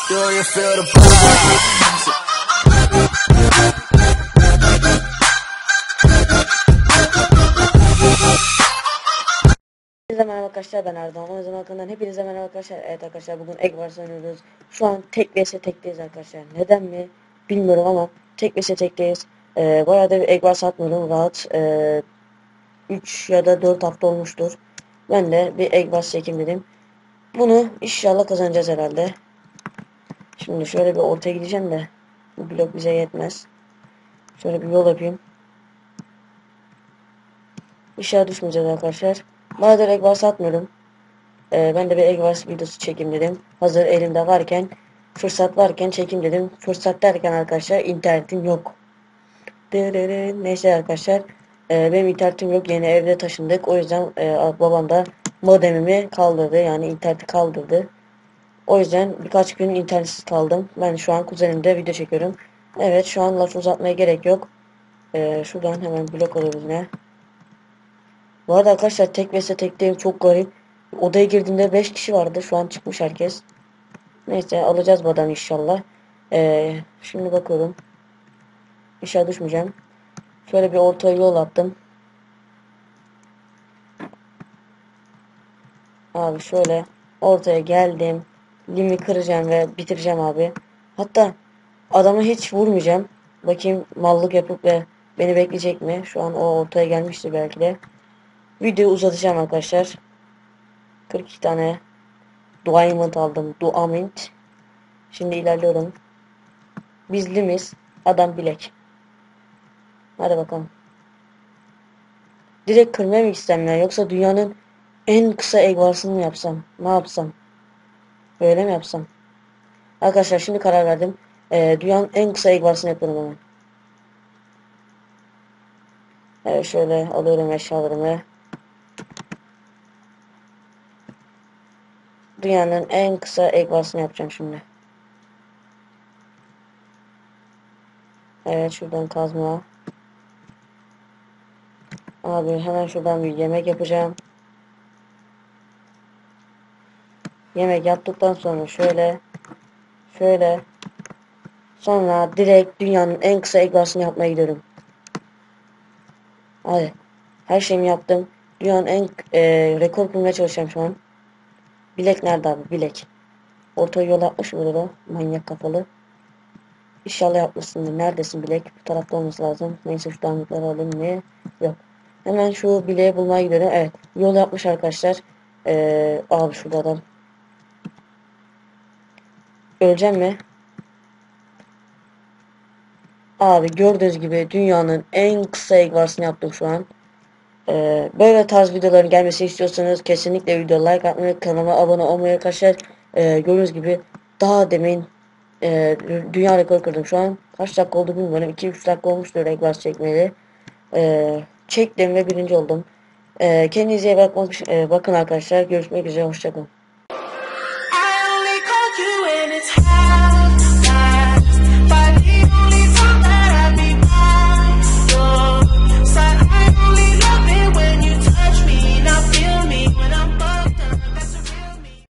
Do you feel the vibe? Hepinize merhaba arkadaşlar, ben Erdoğan. O zaman kanalından hepinize merhaba arkadaşlar. Evet arkadaşlar, bugün Egg Wars oynuyoruz. Şu an tek vs tekteyiz arkadaşlar. Neden mi bilmiyorum ama tek vs tekteyiz. Bayağı da bir Egg Wars atmıyorum. Rahat 3 ya da 4 hafta olmuştur. Ben de bir Egg Wars çekeyim dedim. Bunu inşallah kazanacağız herhalde. Şimdi şöyle bir ortaya gideceğim de bu blok bize yetmez. Şöyle bir yol yapayım. İnşallah düşmeyeceğiz arkadaşlar. Bayağıdır Egg Wars atmıyorum. Ben de bir Egg Wars videosu çekeyim dedim. Hazır elimde varken, fırsat varken çekeyim dedim. Fırsat derken arkadaşlar internetim yok. Neyse arkadaşlar, benim internetim yok. Yeni evde taşındık. O yüzden babam da modemimi kaldırdı. Yani interneti kaldırdı. O yüzden birkaç gün internetsiz kaldım. Ben şu an kuzenimde video çekiyorum. Evet, şu an laf uzatmaya gerek yok. Şuradan hemen blok alıyoruz yine. Bu arada arkadaşlar, tek vs tekteyim, çok garip. Odaya girdiğimde 5 kişi vardı. Şu an çıkmış herkes. Neyse, alacağız bu adamı inşallah. Şimdi bakıyorum. İnşallah düşmeyeceğim. Şöyle bir orta yol attım. Abi şöyle ortaya geldim. Limi kıracağım ve bitireceğim abi. Hatta adamı hiç vurmayacağım. Bakayım mallık yapıp ve beni bekleyecek mi? Şu an o ortaya gelmiştir belki de. Videoyu uzatacağım arkadaşlar. 42 tane diamond aldım. Diamond. Şimdi ilerliyorum. Biz limiz. Adam bilek. Hadi bakalım. Direkt kırmaya mı gitsem ya? Yoksa dünyanın en kısa egg wars'ını mı yapsam? Ne yapsam? Böyle mi yapsam? Arkadaşlar şimdi karar verdim. Dünyanın en kısa egg wars'ını yapıyorum hemen. Evet, şöyle alıyorum eşyalarımı. Dünyanın en kısa egg wars'ını yapacağım şimdi. Evet, şuradan kazma. Abi hemen şuradan bir yemek yapacağım. Yemek yaptıktan sonra şöyle sonra direkt dünyanın en kısa egg wars'ını yapmaya gidiyorum. Hadi. Her şeyimi yaptım. Dünyanın en rekor bulmaya çalışacağım şu an. Bilek nerede abi? Bilek. Orta yol yapmış mıdır o? Manyak kafalı. İnşallah yapmışsındır. Neredesin bilek? Bu tarafta olması lazım. Neyse, şu damlıkları alayım mı? Yok. Hemen şu bileği bulmaya gidelim. Evet. Yol yapmış arkadaşlar. Abi şurada adam. Öleceğim mi? Abi gördüğünüz gibi dünyanın en kısa egg wars'ını yaptım şu an. Böyle tarz videoların gelmesi istiyorsanız kesinlikle video like atmayı, kanalıma abone olmayı arkadaşlar. Gördüğünüz gibi daha demin dünya rekoru kırdım. Şu an kaç dakika oldu bilmiyorum. 2-3 dakika olmuştur egg wars çekmeli. Çektim ve birinci oldum. Kendinize iyi bakın arkadaşlar. Görüşmek üzere. Hoşçakalın.